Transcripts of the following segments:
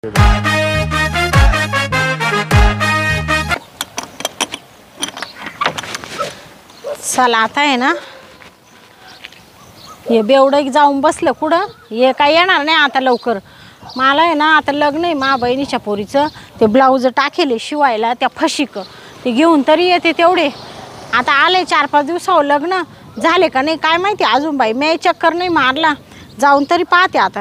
चला आता आहे ना, हे बेवडं जाऊन बसलं कुठं, हे काय येणार नाही आता लवकर. मला आहे ना आता लग्न आहे मा बहिणीच्या पोरीचं, ते ब्लाऊज टाकेले शिवायला त्या फशीक, ते घेऊन तरी येते तेवढे. आता आले 4-5 दिवसावर लग्न झाले का नाही काय माहिती अजून बाई, मी चक्कर नाही मारला, जाऊन तरी पाहते आता.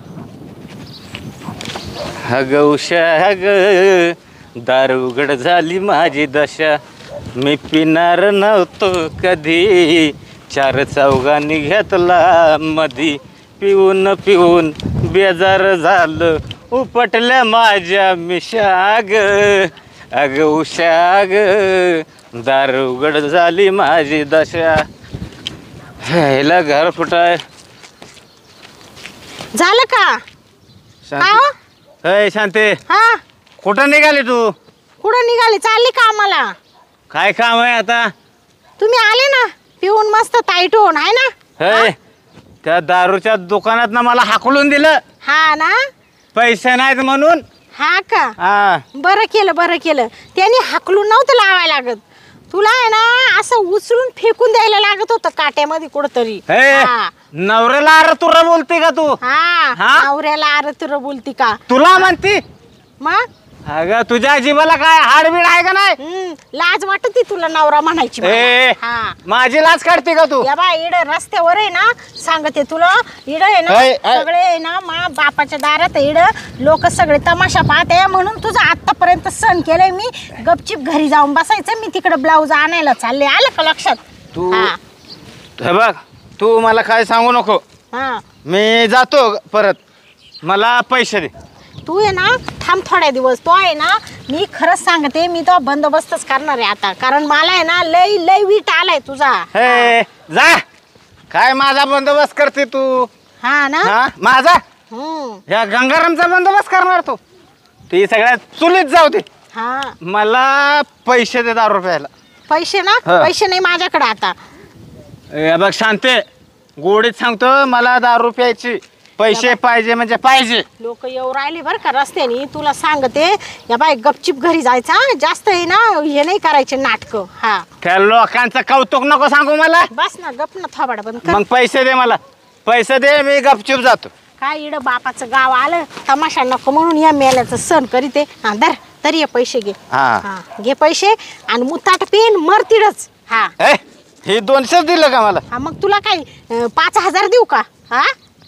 हग उषा हग दारू उघड झाली माझी दशा, मी पिणार नव्हतो कधी, 4 चौघांनी घेतला मधी, पिऊन पिऊन बेजार झालं उपटल्या माझ्या मिशा ग. अग उषा ग दारू उघड झाली माझी दशा. ह्याला घर कुठं आहे? झालं का? शांती, शांती, हा कुठं निघाली तू? कुठं निघाले? चालली का आम्हाला? काय काम आहे आता? तुम्ही आले ना पिऊन मस्त ताईट होऊन आहे ना. हे त्या दारूच्या दुकानात ना मला हाकलून दिलं. हा ना, पैसे नाहीत म्हणून. हा का? हा, बरं केलं बरं केलं. त्यांनी हाकलून नव्हतं लावायला लागत, तुला आहे ना असं उचलून फेकून द्यायला लागत होतं काट्यामध्ये कुठंतरी. नवऱ्याला अरे तुरा बोलते का तू? हा, नवऱ्याला अरे तुला बोलती का? तुला म्हणती मग अगं तुझ्या जीवाला काय हाडबीड आहे का नाही? लाज वाटती तुला नवरा म्हणायची? हा, माझी लाज काढते का तू? या बा इड रस्त्यावर आहे ना, सांगते तुला, इड आहे ना सगळे आहे ना मा बापाच्या दारात इड लोक सगळे तमाशा पाहते, म्हणून तुझं आतापर्यंत सण केलंय मी. गपचिप घरी जाऊन बसायचं, मी तिकडे ब्लाऊज आणायला चालले. आलं का लक्षात? तू हे बघ, तू मला काय सांगू नको. मी जातो परत, मला पैसे दे. तू आहे ना थांब थोड्या दिवस. तो आहे ना, मी खरंच सांगते, मी तो बंदोबस्तच करणार आहे आता, कारण मला आहे ना लय लय वीट आलाय तुझा. हे जा, काय माझा बंदोबस्त करते तू? हा ना, माझा या गंगारामचा बंदोबस्त करणार तू? ती सगळ्यात चुलीत जाऊ दे. हा, मला पैसे दे 10 रुपयाला. पैसे ना? पैसे नाही माझ्याकडे आता. बघ शांते, गोडीत सांगतो, मला 10 रुपयाची पैसे पाहिजे म्हणजे पाहिजे. लोक येऊ राहिले बरं का रस्त्याने, तुला सांगते. या बाय गपचिप घरी जायचा, जास्त आहे ना हे नाही करायचे नाटक. हा, त्या लोकांचं कौतुक नको सांगू मला. बस ना, गप ना, थोबाड बंद कर. मग पैसे दे, मला पैसे दे, मी गपचूप जातो. काय इड बापाचं गाव आलं, तमाशा नको म्हणून या मेल्याचं सण करीते. हा धर, तरी हे पैसे घे. हा, घे पैसे आणि मुताट पेन मरतीडच. हा, हे 200 दिलं का मला? हा, मग तुला काय 5000 देऊ का? हा,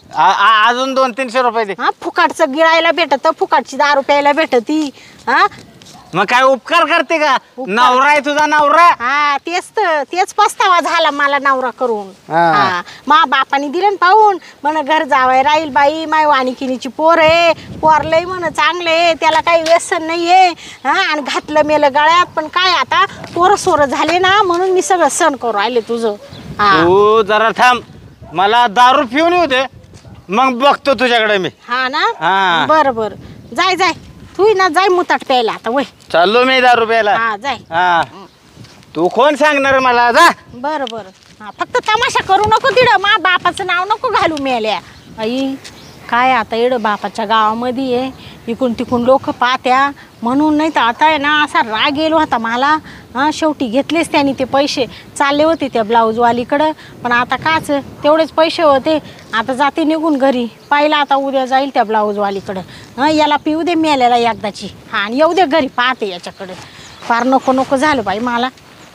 अजून 200-300 रुपये दे. हा, फुकाटचं गिळायला भेटत, फुकाटची 10 रुपयाला भेटती. हा, मग काय उपकार करते का? नवरा आहे तुझा नवरा. हा, तेच पस्तावा झाला मला नवरा करून. हा, मा बापानी दिलं पाहून, म्हण घर जावाय राहील बाई, माय वाणिकिनीची पोर आहे, पोर लय म्हण चांगले, त्याला काही व्यसन नाहीये. हा, आणि घातलं मेलं गळ्यात, पण काय आता पोरं सोरं झाले ना, म्हणून मी सगळं सण करू राहिले तुझं. तू जरा थांब, मला दारू पिऊन येऊ दे, मग बघतो तुझ्याकडे मी. हा ना, बरं बरं, जाय जाय, तू ना जाय मुताट प्यायला आता. वय चाललो मी 10 रुपयाला. हा, जाय. तू कोण सांगणार मला? जा. बरं बरं, हा, फक्त तमाशा करू नको तिडं, मा बापाचं नाव नको घालू मेल्या. आई काय आता इडं बापाच्या गावामध्ये आहे, इकडून तिकडून लोक पाहत्या म्हणून, नाही तर आता आहे ना असा राग गेलो होता मला. हां, शेवटी घेतलेच त्यांनी ते पैसे, चालले होते त्या ब्लाऊजवालीकडं, पण आता काच तेवढेच पैसे होते. आता जाते निघून घरी, पाहिलं आता उद्या जाईल त्या ब्लाऊजवालीकडं. हां, याला पिऊ दे मेल्याला एकदाची. हां, आणि येऊ दे घरी, पाहते याच्याकडं. फार नको नको झालं बाई मला.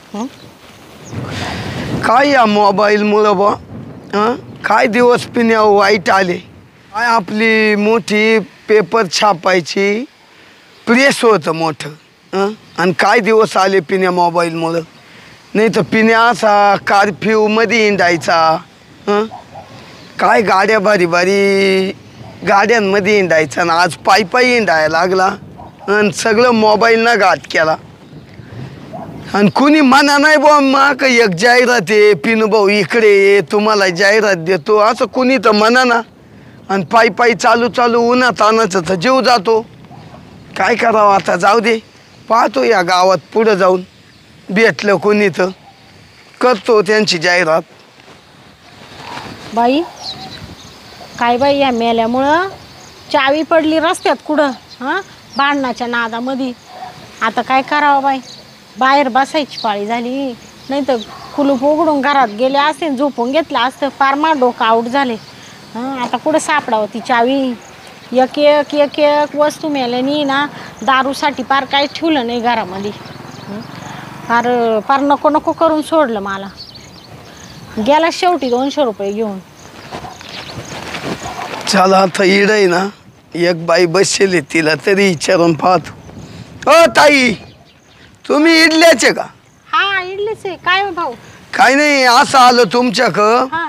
काय या मोबाईलमुळं बा, काय दिवस पिण्या वाईट आले. काय आपली मोठी पेपर छापायची प्रेस होतं मोठं, आणि काय दिवस आले पिण्या मोबाईलमुळं. नाही तर पिण्या असा कर्फ्यूमध्ये हिंडायचा. काय गाड्या भारी भारी गाड्यांमध्ये हिंडायचा, आणि आज पायी पायी हिंडायला लागला, आणि सगळं मोबाईलनं घात केला. आणि कुणी म्हणा नाही बुवा, मग एक जाहिरात आहे, पिनू भाऊ इकडे ये, तुम्हाला जाहिरात देतो, असं कुणी तर म्हणा ना. आणि पायी पायी चालू चालू उन्हात आणायचं तर जीव जातो. काय करावं आता, जाऊ दे, पाहतो या गावात पुढं जाऊन भेटलं कोणी तर करतो त्यांची जाहिरात. बाई काय बाई, या मेल्यामुळं चावी पडली रस्त्यात कुठं. हां भांडणाच्या नादामध्ये. आता काय करावं बाई, बाहेर बसायची पाळी झाली, नाही तर कुलूप उघडून घरात गेले असते, झोपून घेतलं असतं. फार मा डोकं आऊट झाले. हां आता कुठं सापडावं ती चावी. एक एक एक एक वस्तू मेल्यानी ना दारूसाठी फार काही ठेवलं नाही घरामध्ये. फार फार नको नको करून सोडलं मला. गेला शेवटी 200 रुपये घेऊन. चला आता इड आहे ना, एक बाई बसलेली, तिला तरी विचारून पाहतो. हो ताई, तुम्ही इडल्याचे का? हा इडलीच आहे. काय हो भाऊ? काही नाही, असं आलो तुमच्याकडं हा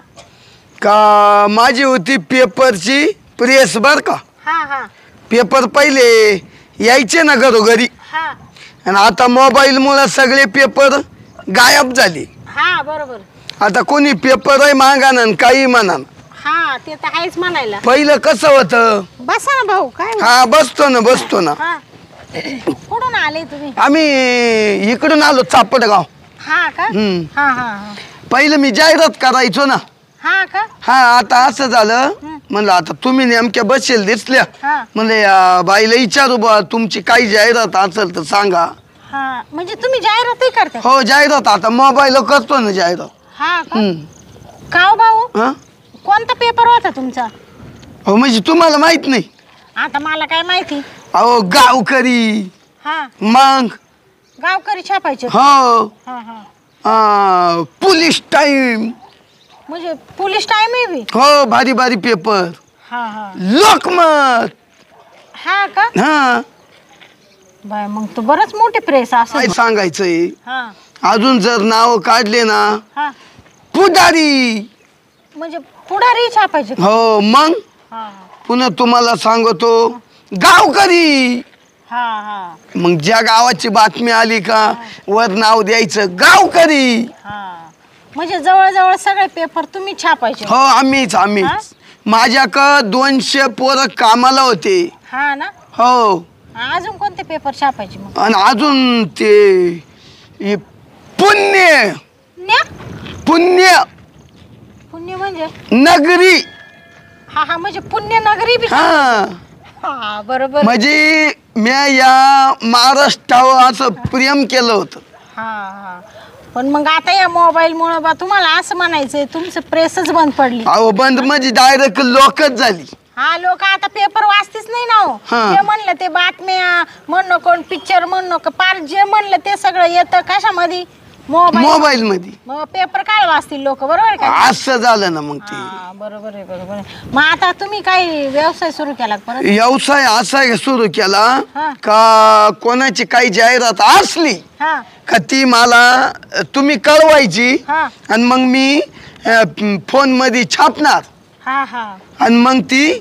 का माझी होती पेपरची प्रेस बर का. हा हा पेपर पहिले यायचे ना घरोघरी, हा आणि आता मोबाईलमुळे सगळे पेपर गायब झाले. हा बरोबर. आता कोणी पेपरही मागा ना काही म्हणा. हा ते तर आहेच म्हणायला. पहिलं कसं होतं? बसा ना भाऊ. काय हो? हा बसतो ना. हा कुठून आले तुम्ही? आम्ही इकडून आलो चापटगाव. हा का? हम्म. हा हा हा पहिलं मी जाहिरात करायचो ना. हा का? हा आता असं झालं, म्हणलं आता तुम्ही नेमक्या बसेल दिसल्या, हा म्हणले बाईला विचारू बा तुमची काही जाहिरात असेल तर सांगा. हा म्हणजे तुम्ही जाहिरातही करता? हो जाहिरात आता मोबाईल करतो ना जाहिरात. हा का? हम्म. का हो भाऊ? हा? कोणता पेपर होता तुमचा? हो म्हणजे तुम्हाला माहित नाही? आता मला काय माहिती. अहो गावकरी. हा मग गावकरी छापायचे. हो हा हा पोलीस टाइम. म्हणजे पोलीस टाइम आहे बी? हो भारी भारी पेपर. हा हा लोकमत. हा का? हा बाय मग तो बरंच मोठे प्रेस काय असेल. सांगायचंय, हा अजून जर नाव काढले ना हा पुढारी. म्हणजे पुढारी छापायचे. हो मग हा पुन्हा तुम्हाला सांगतो गावकरी. हा हा मग ज्या गावाची बातमी आली का वर नाव द्यायचं गावकरी. हा म्हणजे जवळजवळ सगळे पेपर तुम्ही छापायचे. हो आम्हीच माझ्याकडं 200 पोरं कामाला होते. हा ना. हो अजून कोणते पेपर छापायचे मग? आणि अजून ते हे पुण्य न्या? पुण्य पुण्य म्हणजे? नगरी. हा हा म्हणजे पुण्यनगरी बी. हा हा बरोबर. म्हणजे मी या महाराष्ट्रावर असं प्रेम केलं होतं. हा हा पण मग आता या मोबाईल मुळे बा तुम्हाला असं म्हणायचंय तुमचं प्रेसच बंद पडली. अहो बंद म्हणजे डायरेक्ट लोकच झाली. हा लोक आता पेपर वाचतीच नाही ना हो. हा. जे म्हणलं ते बातम्या म्हण नको, पिक्चर म्हण नको, पार जे म्हणलं ते सगळं येतं कशामध्ये? मोबाईल मध्ये. मग पेपर काय वाचतील लोक, बरोबर का? असं झालं ना मग ते. हा बरोबर आहे बरोबर आहे. मग आता तुम्ही काही व्यवसाय सुरू केला का परत? व्यवसाय असा सुरू केला हा. का कोणाची काही जाहिरात असली हा का ती मला तुम्ही कळवायची, हा आणि मग मी फोन मध्ये छापणार, हा हा आणि मग ती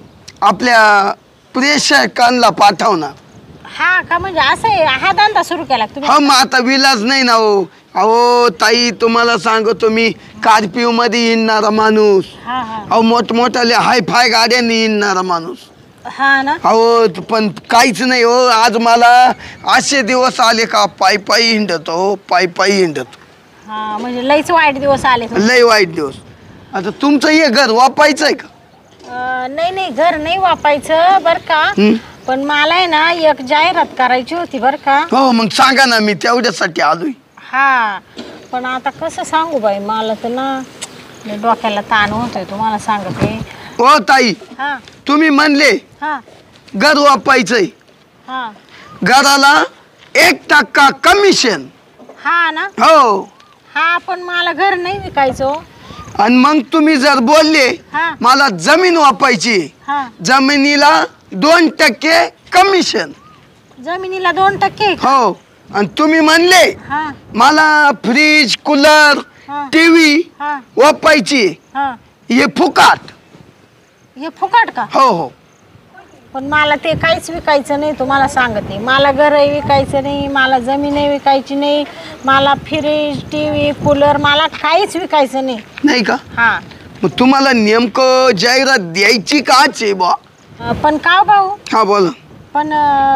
आपल्या प्रेक्षकांना पाठवणार. हा का? म्हणजे असं आहे, हा धंदा सुरू केला का तुम्ही? हा मग आता विलाज नाही ना हो. अहो ताई तुम्हाला सांगतो मी, कार्पिओ मध्ये येणारा माणूस, हा हा अहो मोठमोठ्याल्या हाय फाय गाड्यांनी येणारा माणूस. हा ना. अहो पण काहीच नाही हो. आज मला असे दिवस आले का पायी पायी हिंडतो, पायी पायी हिंडतो. हा म्हणजे लईच वाईट दिवस आले. लय वाईट दिवस. आता तुमचं हे घर वापायचंय का? नाही नाही घर नाही वापायचं बर का. हं? पण मला आहे ना एक जाहिरात करायची होती बर का. हो मग सांगा ना, मी तेवढ्यासाठी आलोय. हा पण आता कसं सांगू बाई, मला तर ना लय डोक्याला ताण होतोय तुम्हाला सांगते. हो ताई हा तुम्ही म्हणले हा घर वापायचंय, हा घराला 1% कमिशन. हा ना. हो हा पण मला घर नाही विकायचं. आणि मग तुम्ही जर बोलले हा मला जमीन वापायची, हा जमिनीला 2% कमिशन. जमिनीला 2%? हो आणि तुम्ही म्हणले हा मला फ्रीज कूलर हा टीव्ही हा वापायची, हा हे फुकाट. हे फुकट का? हो हो पण मला ते काहीच विकायचं नाही तुम्हाला सांगते. मला घरही विकायचं नाही, मला जमीनही विकायची नाही, मला फ्रीज टीव्ही कूलर मला काहीच विकायचं नाही. नाही का? हा मग तुम्हाला नेमकं जाहिरात द्यायची काच आहे बा? पण का हो भाऊ? हा बोला. पण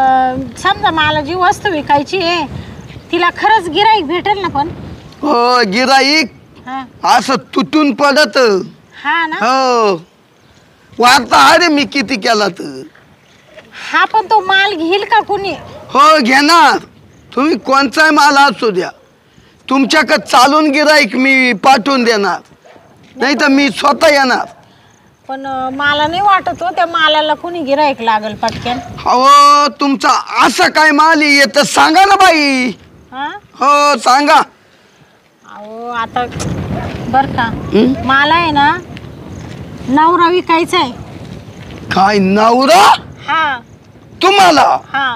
समजा मला जी वस्तू विकायची आहे तिला खरंच गिराईक भेटेल ना? पण हो गिराईक हा असं तुटून पडत. हा ना. हो वार्ता अरे मी किती केला तर. हा पण तो माल घेईल का कुणी? हो घेणार. तुम्ही कोणचाही माल असू द्या, तुमच्याकडे चालून गिराईक मी पाठवून देणार, नाही तर मी स्वतः येणार. पण मला नाही वाटत हो त्या मालाला कुणी गिराईक लागल पटकन. हो तुमचा असं काय माल येत सांगा ना बाई. हा हो सांगा. अहो आता बर का, मला आहे ना नवरा विकायचा आहे. काय नवरा हा तुम्हाला? हा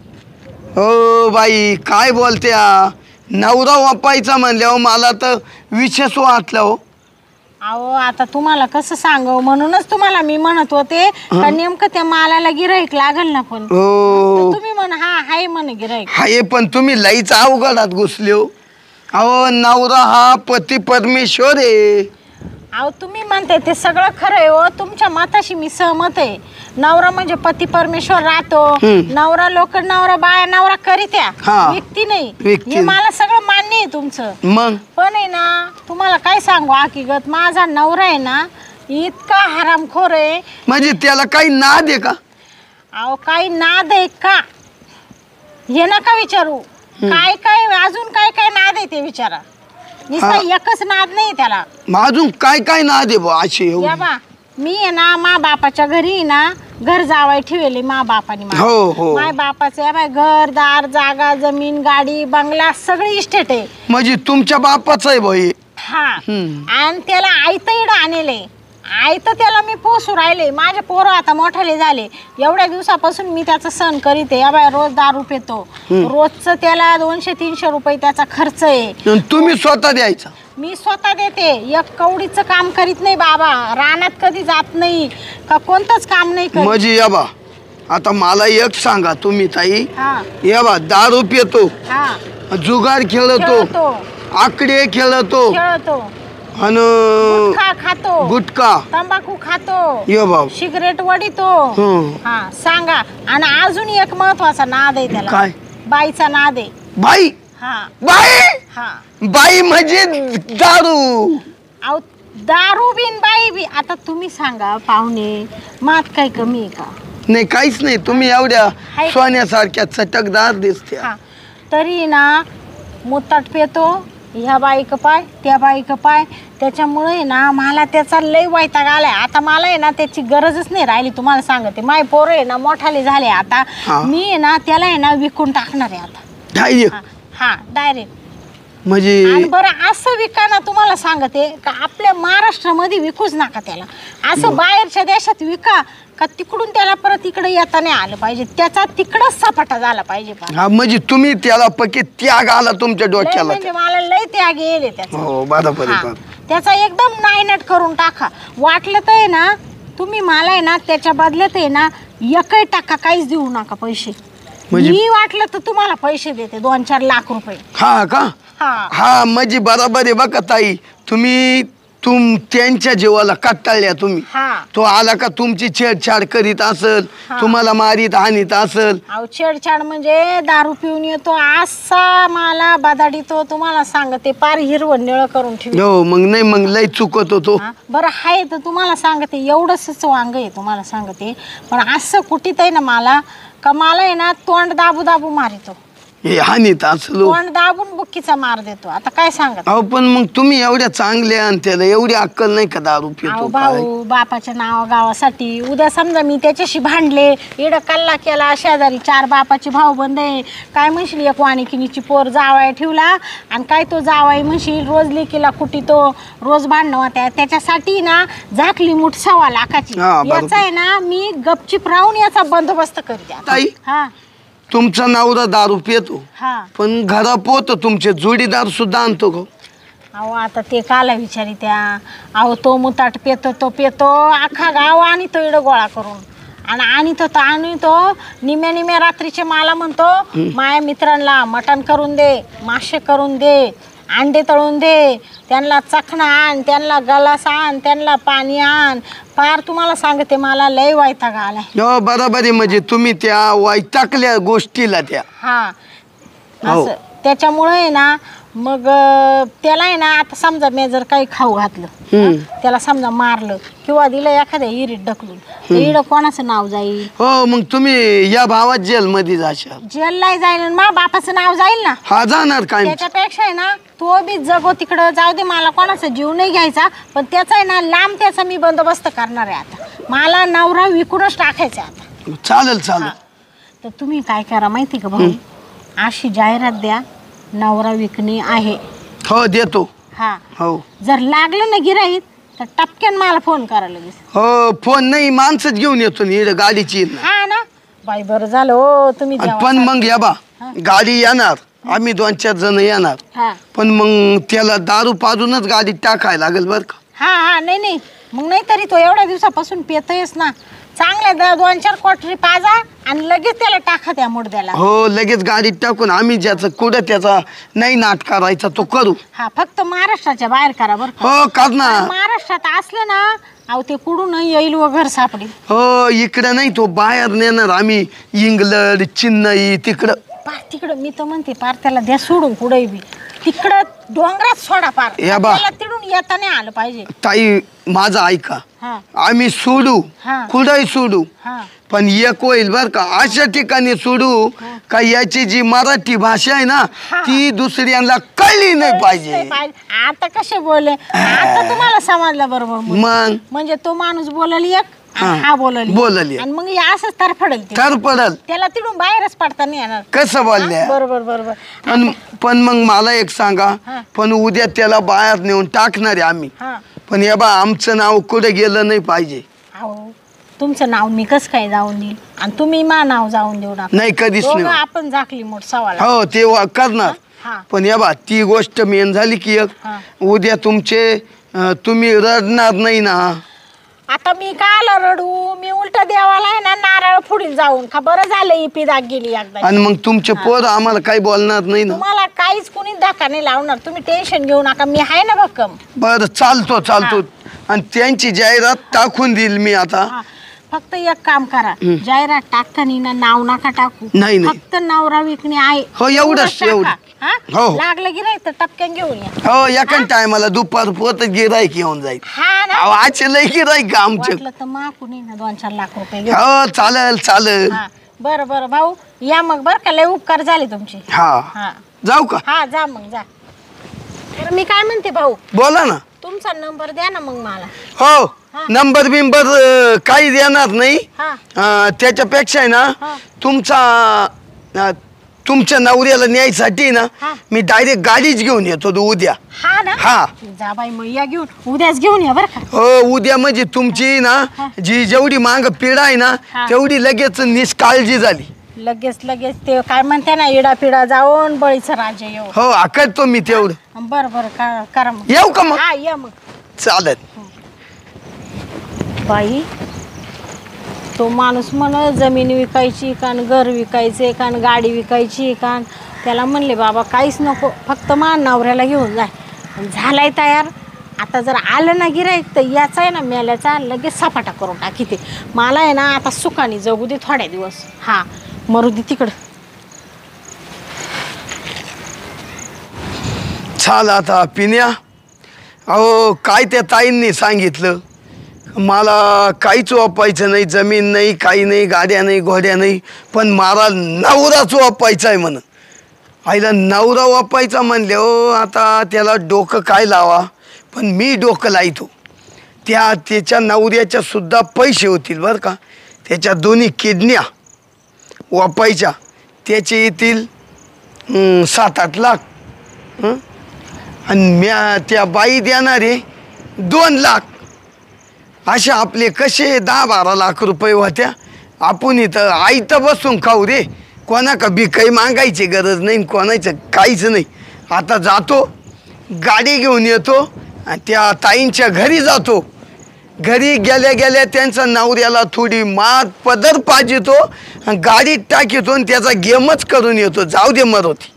हो बाई काय बोलत्या, नवरा वापायचा म्हणल्यावर मला तर विशेष वाटलं हो. अहो आता तुम्हाला कसं सांगू, म्हणूनच तुम्हाला मी म्हणत होते का नेमकं त्या मालाला गिराईक लागल ना. पण हो तुम्ही म्हण हा हाय म्हण गिराईक. हाय पण तुम्ही लईच अवघडात घुसले हो. अहो नवरा हा पती परमेश्वर आहे. अहो तुम्ही म्हणते ते सगळं खरं आहे हो, तुमच्या मताशी मी सहमत आहे. नवरा म्हणजे पती परमेश्वर राहतो. नवरा लोक नवरा बाया नवरा करीत्या, हा. व्यक्ती नाही. व्यक्ती हे मला सगळं मान्य आहे तुमचं. मग पण आहे ना तुम्हाला काय सांगू हकीकत, माझा नवरा आहे ना इतका हरामखोर आहे. म्हणजे त्याला काही नाद आहे का? अहो काही नाद आहे का हे नका विचारू. काय काय अजून काय काय नाद आहे ते विचारा. नुसता एकच नाद नाही त्याला. मग अजून काय काय नाद आहे बा असे? या बा मी आहे ना मा बापाच्या घरी ना घर जावाय ठेवले मा बापाने. हो हो. माय बापाचं बाय घर दार जागा जमीन गाडी बंगला सगळी इस्टेट आहे. म्हणजे तुमच्या बापाचं आहे बाई? हा आणि त्याला आयत इड आणले. आयत त्याला मी पोसू राहिले. माझे पोरं आता मोठाले झाले. एवढ्या दिवसापासून मी त्याचा सण करीत आहे. या बाय रोज दारू पितो. रोजचं त्याला 200-300 रुपये त्याचा खर्च आहे. तुम्ही स्वतः द्यायचा? मी स्वतः देते. एक कवडीचं काम करीत नाही बाबा. रानात कधी जात नाही का कोणतंच काम नाही करीत. म्हणजे या बा आता मला एक सांगा तुम्ही ताई, हा या बा दारू पितो, हा जुगार खेळतो, खेळतो आकडे खेळतो, खेळतो आणि गुटखा खातो, गुटखा तंबाखू खातो, ये भाऊ सिगरेट वडितो. हं. हा सांगा. आणि अजून एक महत्वाचा नाद आहे त्याला. काय? बाईचा नाद आहे. बाई? हा बाई? हा बाई म्हणजे दारू? अहो दारू बिन बाई बी. आता तुम्ही सांगा पाहुणे, मात काय कमी आहे का? नाही काहीच नाही. तुम्ही एवढ्या हाय. सोन्यासारख्या चटकदार दिसते. हा तरी ना मुताट पेतो. ह्या बाईक पाय त्या बाईक पाय. त्याच्यामुळे ना मला त्याचा लय वैताग आलाय. आता मला आहे ना त्याची गरजच नाही राहिली. तुम्हाला सांगते माय पोरं आहे ना मोठाले झाले आता. हा. मी आहे ना त्याला आहे ना विकून टाकणार आहे आता. डायरेक्ट? हा डायरेक्ट. म्हणजे आणि बरं असं विका ना, तुम्हाला सांगते का आपल्या महाराष्ट्रामध्ये विकूच नका त्याला. असं बाहेरच्या देशात विका का तिकडून त्याला परत इकडे येता नाही आलं पाहिजे. त्याचा तिकडच सपाटा झाला पाहिजे. हा म्हणजे तुम्ही त्याला पक्की त्याग आला तुमच्या लय डोक्याला? म्हणजे मला लय त्याग येईल त्याचा. हो बरोबर आहे. त्याचा एकदम नायनट करून टाका. वाटलं तर आहे ना तुम्ही मला आहे ना त्याच्या बदल्यात आहे ना 1% काहीच देऊ नका पैसे. म्हणजे? मी वाटलं तर तुम्हाला पैसे देते 2-4 लाख रुपये. हा का? हा हा म्हणजे बरोबर आहे बघा ताई. तुम्ही त्यांच्या जीवाला कटाळल्या तुम्ही. हा तो आला का तुमची छेडछाड करीत असल, तुम्हाला मारीत हानीत असल. अहो छेडछाड म्हणजे दारू पिऊन येतो असा मला बदाडीतो. तुम्हाला सांगते पार हिरवं निळं करून ठेव. हो मग नाही मग लय चुकत होतो. बरं आहे तर तुम्हाला सांगते एवढंच वांग आहे तुम्हाला सांगते. पण असं कुठीत आहे ना मला का मला आहे ना तोंड दाबू दाबू मारितो. हे हानीत असलो तोंड दाबून बुक्कीचा मार देतो. आता काय सांगत. अहो पण मग तुम्ही एवढ्या चांगल्या आणि त्याला एवढी अक्कल नाही का दारू अहो पितो? भाऊ बापाच्या नावा गावासाठी उद्या समजा मी त्याच्याशी भांडले इड कल्ला केला शेजारी 4 बापाचे भाऊ बंद आहे. काय म्हणशील एक वाणिकिनीची पोर जावाय ठेवला आणि काय तो जावाय म्हणशील रोज लेकीला कुटी तो रोज भांडणं होत्या. त्याच्यासाठी ना झाकली मूठ 1.25 लाखाची. हा, बरोबर. याचा आहे ना मी गपचीप राहून याचा बंदोबस्त करते. ताई हा तुमचा नवरा दारू पितो हा पण घरा पोत तुमचे जोडीदार सुद्धा आणतो का? अहो आता ते काला विचारी त्या. अहो तो मुताट पेतो तो पेतो अख्खा गाव आणि तो इडं गोळा करून आणि तो निम्या रात्रीचे मला म्हणतो माझ्या मित्रांना मटण करून दे, मासे करून दे, अंडे तळून दे, त्यांना चखना आण, त्यांना गलास आण, त्यांना पाणी आण. फार तुम्हाला सांगते मला लय वैताग आलाय. हो बरोबर आहे. म्हणजे तुम्ही त्या वैतागल्या गोष्टीला त्या. हा हो. असं त्याच्यामुळे ना मग त्याला आहे ना आता समजा मी जर काही खाऊ घातलं त्याला समजा मारलं किंवा दिलं एखाद्या इरीत ढकलून इड कोणाचं नाव जाईल? हो मग तुम्ही या भावात जेलमध्ये जाशाल. जेलला जाईल आणि मा बापाचं नाव जाईल ना. हा जाणार काय. त्याच्यापेक्षा आहे ना तो बी जगो तिकडं जाऊ दे, मला कोणाचा जीव नाही घ्यायचा, पण त्याचा आहे ना लांब त्याचा मी बंदोबस्त करणार आहे. आता मला नवरा विकूनच टाकायचा आता. चालेल चालेल. तर तुम्ही काय करा माहिती का भाऊ, अशी जाहिरात द्या नवरा विकणे आहे. हो देतो. हा हो जर लागलं ना गिराईत तर टपक्यान मला फोन करा लगेच. हो फोन नाही माणसंच घेऊन येतो ना गाडीची. हा ना बाई बरं झालं हो तुम्ही पण मग या बा गाडी येणार, आम्ही 2-4 जण येणार, हा पण मग त्याला दारू पाजूनच गाडीत टाकायला लागेल बर का. हा हा नाही मग नाही तरी तो एवढ्या दिवसापासून पेतोयस ना, चांगल्या 2-4 क्वाटरी पाजा आणि लगेच त्याला टाका त्या मुडद्याला. हो लगेच गाडीत टाकून आम्ही ज्याचं कुठं त्याचा नाही नाट करायचा तो करू. हा फक्त महाराष्ट्राच्या बाहेर करा बरं का. हो करणार. महाराष्ट्रात असलं ना अहो ते कुठून येईल व घर सापडेल. हो इकडं नाही तो बाहेर नेणार आम्ही, इंग्लंड चेन्नई तिकडं. पार तिकडं मी तर म्हणते पार त्याला द्या सोडून कुठे बी तिकडं डोंगरात सोडा पार. त्याला तिकडून येता नाही आलं पाहिजे. ताई माझं ऐका, हा आम्ही सोडू हा. कुठंही सोडू, हा पण एक होईल बर का अशा ठिकाणी सोडू का याची जी मराठी भाषा आहे ना ती दुसऱ्यांना कळली नाही पाहिजे. आता कसे बोलले, आता तुम्हाला समजलं बरोबर. मग म्हणजे तो माणूस बोलल एक हा बोलल आणि मग असंच तर पडेल तर पडल, त्याला तिकडून बाहेरच पडता नाही येणार. कसं बोलल्या. बरोबर बरोबर. पण मग मला एक सांगा, पण उद्या त्याला बाहेर नेऊन टाकणार आहे आम्ही, हा पण या बा आमचं नाव कुठे गेलं नाही पाहिजे. अहो तुमचं नाव मी कसं काय जाऊन देईल आणि तुम्ही मा नाव जाऊन देऊ नका. नाही कधीच नाही. आपण झाकली मोठ सवाल. हो ते करणार. हा पण या बा ती गोष्ट मेन झाली की एक उद्या तुम्ही रडणार नाही ना. आता मी काला रडू, मी उलट देवाला आहे ना नारळ फुडील जाऊन का बरं झालं इपी दाग गेली एकदा. आणि मग तुमचे पोर आम्हाला काही बोलणार नाही ना. तुम्हाला काहीच कुणी धक्का नाही लावणार, तुम्ही टेन्शन घेऊ नका, मी आहे ना भक्कम. बरं चालतो आणि त्यांची जाहिरात टाकून देईल मी आता. फक्त एक काम करा, जाहिरात टाकताना ना नाव नका टाकू. नाही फक्त नवरा विकणे आहे. हो एवढंच एवढं. हो लागलं गिराय तर टपक्यान घेऊन या. हो एका टायमाला दुपार पोत गिरायक येऊन जाईल. हा ना आजचे लय गिरायक का आमचे. वाटलं तर माकून ना 2-4 लाख रुपये घेऊन. हो चालेल. बरं बरं भाऊ या मग बरं का, लय उपकार झाले तुमचे. हा जाऊ का. हा जा मग जा. बरं मी काय म्हणते भाऊ, बोला ना. तुमचा नंबर द्या ना मग मला. हो नंबर बिंबर काही देणार नाही. त्याच्यापेक्षा आहे ना तुमच्या नवऱ्याला न्यायसाठी ना मी डायरेक्ट गाडीच घेऊन येतो उद्या. हा ना हा जा बाई मग या घेऊन उद्याच घेऊन या बरं का. हो उद्या म्हणजे तुमची ना जी जेवढी मांग पिढा आहे ना तेवढी लगेच निष्काळजी झाली. लगेच ते काय म्हणते ना इडा पिडा जाऊन बळीचं राज्य येऊ. हो करतो मी तेवढं. बरं करा मग. येऊ का मग. हा या मग. चालेल. बाई तो माणूस म्हण जमीन विकायची कान, घर विकायचे कान, गाडी विकायची कान. त्याला म्हणले बाबा काहीच नको, फक्त मा नवऱ्याला घेऊन जाय. झालाय तयार. आता जर आलं ना गिराईक तर याचा आहे ना मेल्याचा लगेच सपाटा करून टाकी. ते मला आहे ना आता सुखाने जगू दे थोड्या दिवस. हा मरू दे तिकडं. चाल आता पिण्या. अहो काय त्या ताईंनी सांगितलं, मला काहीच वापायचं नाही, जमीन नाही, काही नाही, गाड्या नाही, घोड्या नाही, पण मला नवराच वापायचा आहे म्हण. आईला नवरा वापायचा म्हणले हो, आता त्याला डोकं काय लावा. पण मी डोकं लायतो. त्याच्या नवऱ्याच्या सुद्धा पैसे होतील बरं का. त्याच्या 2 किडन्या वापायच्या, त्याचे येतील 7-8 लाख. आणि त्या बाई देणारे 2 लाख. असे आपले कसे 10-12 लाख रुपये होत्या. आपण इथं आईतं बसून खाऊ रे. कोणाका बी काही मागायची गरज नाही, कोणाचं काहीच नाही. आता जातो गाडी घेऊन येतो आणि त्या ताईंच्या घरी जातो. घरी गेल्या त्यांचा नवऱ्याला थोडी मात पदर पाजितो, गाडीत टाकीतो आणि त्याचा गेमच करून येतो. जाऊ दे मरोती.